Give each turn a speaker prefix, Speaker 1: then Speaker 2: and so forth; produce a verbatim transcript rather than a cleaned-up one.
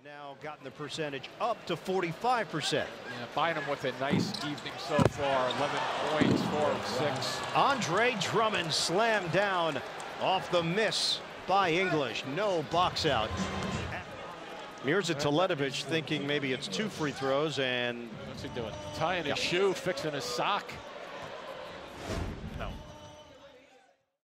Speaker 1: now gotten the percentage up to forty-five percent.
Speaker 2: Yeah, Bynum with a nice evening so far. eleven points, four of six.
Speaker 1: Andre Drummond slammed down off the miss by English. No box out. Mirza Teletovic thinking maybe it's two free throws, and
Speaker 2: what's he doing? Tying his
Speaker 1: yeah.
Speaker 2: shoe, fixing his sock.